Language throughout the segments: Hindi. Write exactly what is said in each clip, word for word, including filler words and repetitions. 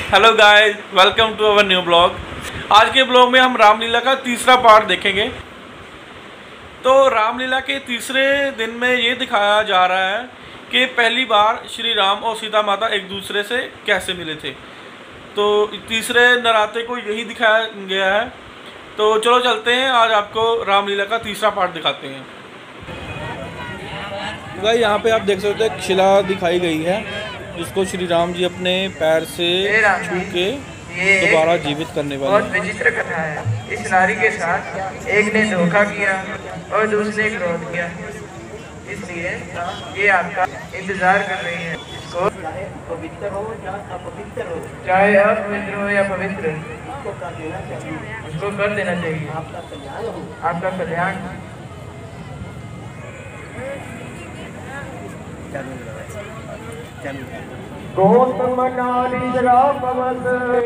Hello guys, welcome to our new blog. आज के ब्लॉग में हम रामलीला का तीसरा पार्ट देखेंगे। तो रामलीला के तीसरे दिन में ये दिखाया जा रहा है कि पहली बार श्री राम और सीता माता एक दूसरे से कैसे मिले थे। तो तीसरे नराते को यही दिखाया गया है। तो चलो चलते हैं, आज आपको रामलीला का तीसरा पार्ट दिखाते हैं। गाइस यहाँ पे आप देख सकते हैं शिला दिखाई गई है, जिसको श्री राम जी अपने पैर से छू के दोबारा जीवित करने वाले हैं। बहुत विचित्र कथा है। इस नारी के साथ एक ने धोखा किया और दूसरे ने क्रोध किया, इसलिए ये आपका इंतजार कर रही है। चाहे पवित्र हो या अपवित्र हो, चाहे अपवित्र हो या पवित्र, उसको कर देना चाहिए, उसको कर देना चाहिए। आपका कल्याण हो, आपका कल्याण। गौतम नारी रामवत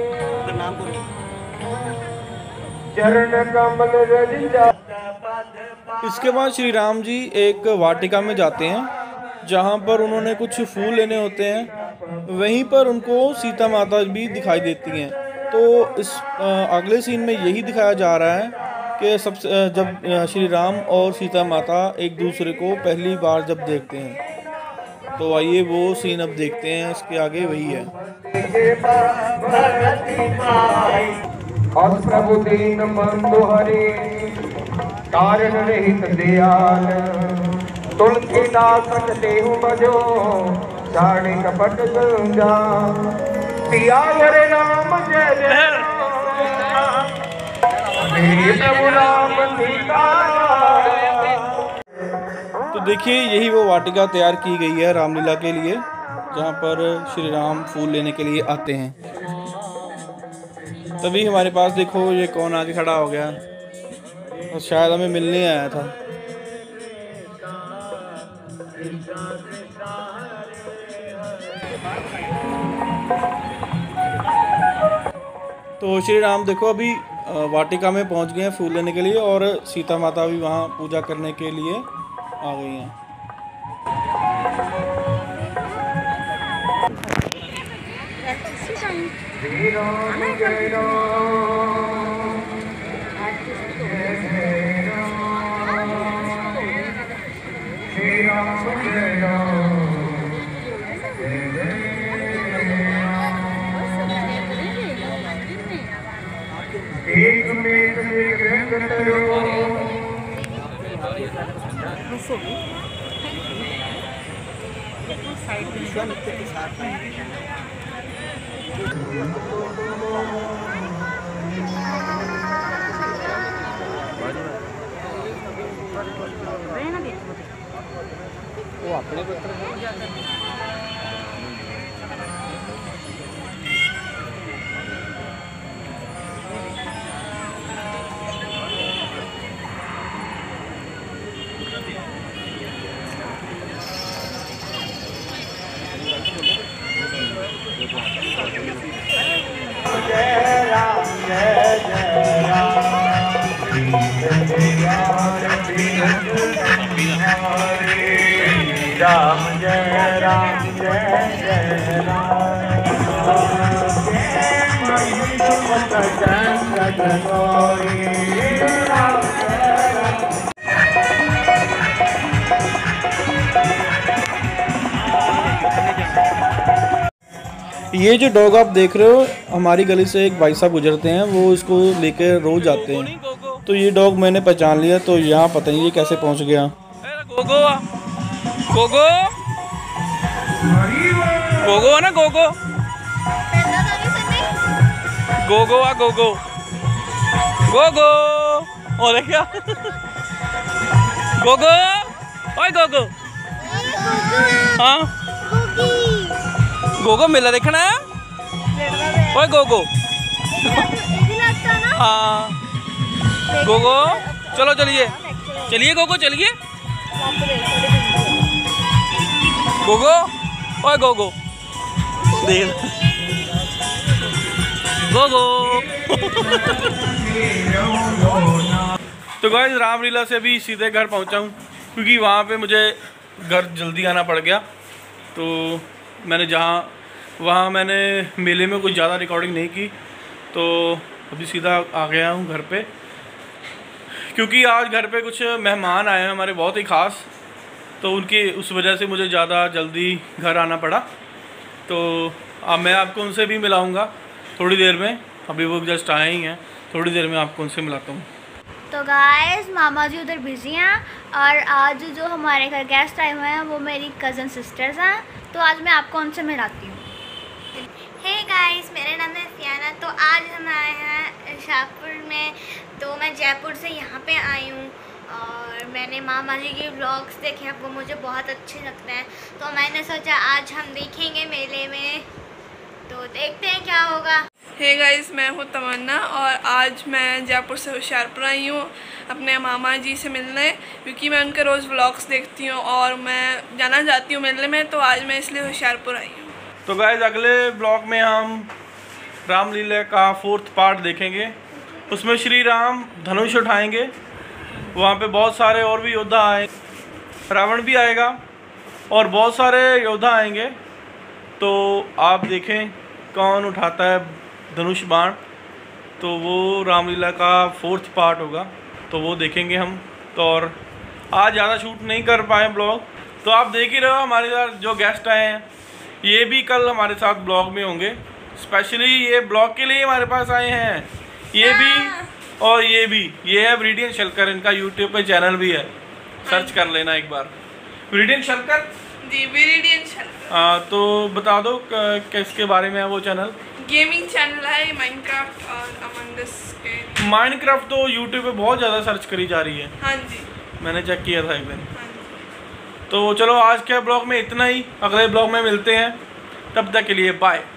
चरण कमल रजिजा। इसके बाद श्री राम जी एक वाटिका में जाते हैं, जहाँ पर उन्होंने कुछ फूल लेने होते हैं। वहीं पर उनको सीता माता भी दिखाई देती हैं। तो इस अगले सीन में यही दिखाया जा रहा है कि सबसे जब श्री राम और सीता माता एक दूसरे को पहली बार जब देखते हैं। तो आइए वो सीन अब देखते हैं, इसके आगे वही है। और प्रभु दीन बंधु हरि कारण रहित दयाल, तुलसीदास देहु बजो साड़ी कपट गंगा। सियावर राम जय जय मेरे प्रभु राम सीता। तो देखिए यही वो वाटिका तैयार की गई है रामलीला के लिए, जहाँ पर श्री राम फूल लेने के लिए आते हैं। तभी हमारे पास देखो ये कौन आके खड़ा हो गया, और शायद हमें मिलने आया था। तो श्री राम देखो अभी वाटिका में पहुंच गए हैं फूल लेने के लिए, और सीता माता भी वहां पूजा करने के लिए आ गई हैं। एक मेघ में करो वो अपने जय राम जय जय राम राम जय राम जय जय ये जो डॉग आप देख रहे हो, हमारी गली से एक भाई साहब गुजरते हैं, वो इसको लेकर रोज जाते हैं। तो ये डॉग मैंने पहचान लिया। तो यहाँ पता नहीं ये कैसे पहुँच गया। गोगो गोगो गोगो ना गोगो गोगो आ गोगो गोगो और क्या गोगो ओए गोगो हाँ गोगो मेला देखना है। ओए गोगो हाँ गोगो चलो चलिए चलिए गोगो चलिए गोगो ओए गोगो देख गोगो। तो गाइस रामलीला से अभी सीधे घर पहुंचा हूँ, क्योंकि वहाँ पे मुझे घर जल्दी आना पड़ गया। तो मैंने जहाँ वहाँ मैंने मेले में कुछ ज़्यादा रिकॉर्डिंग नहीं की, तो अभी सीधा आ गया हूँ घर पे, क्योंकि आज घर पे कुछ मेहमान आए हैं हमारे बहुत ही ख़ास, तो उनकी उस वजह से मुझे ज़्यादा जल्दी घर आना पड़ा। तो अब मैं आपको उनसे भी मिलाऊंगा थोड़ी देर में, अभी वो जस्ट आए ही हैं, थोड़ी देर में आपको उनसे मिलाता हूँ। तो गाइस मामा जी उधर बिजी हैं और आज जो हमारे घर गेस्ट आए हुए हैं वो मेरी कज़न सिस्टर्स हैं, तो आज मैं आपको उनसे मिलाती हूँ। हे गाइस, मेरा नाम है सियाना। तो आज हम आए हैं शाहपुर में, तो मैं जयपुर से यहाँ पे आई हूँ और मैंने मामा जी के व्लॉग्स देखे हैं, वो मुझे बहुत अच्छे लगते हैं, तो मैंने सोचा आज हम देखेंगे मेले में, तो देखते हैं क्या होगा। हे गाइस, मैं हूँ तमन्ना और आज मैं जयपुर से होशियारपुर आई हूँ अपने मामा जी से मिलने, क्योंकि मैं उनके रोज़ व्लॉग्स देखती हूँ और मैं जाना चाहती हूँ मिलने में, तो आज मैं इसलिए होशियारपुर आई हूँ। तो गाइस, अगले ब्लॉग में हम रामलीला का फोर्थ पार्ट देखेंगे। उसमें श्री राम धनुष उठाएंगे, वहाँ पे बहुत सारे और भी योद्धा आए, रावण भी आएगा और बहुत सारे योद्धा आएंगे। तो आप देखें कौन उठाता है धनुष बाण, तो वो रामलीला का फोर्थ पार्ट होगा, तो वो देखेंगे हम। तो और आज ज़्यादा शूट नहीं कर पाए ब्लॉग, तो आप देख ही रहे हो हमारे साथ जो गेस्ट आए हैं ये भी कल हमारे साथ ब्लॉग में होंगे। स्पेशली ये ब्लॉग के लिए हमारे पास आए हैं, ये भी और ये भी। ये है ब्रिडियन शलकर, इनका यूट्यूब पे चैनल भी है, सर्च कर लेना एक बार, ब्रिडियन शलकर जी, ब्रिडियन शलकर। हाँ, तो बता दो किसके बारे में है वो चैनल। गेमिंग चैनल है, माइनक्राफ्ट और अमंग अस के। माइनक्राफ्ट तो यूट्यूब पे बहुत ज़्यादा सर्च करी जा रही है। हाँ जी, मैंने चेक किया था एक दिन। हाँ जी। तो चलो आज के ब्लॉग में इतना ही, अगले ब्लॉग में मिलते हैं, तब तक के लिए बाय।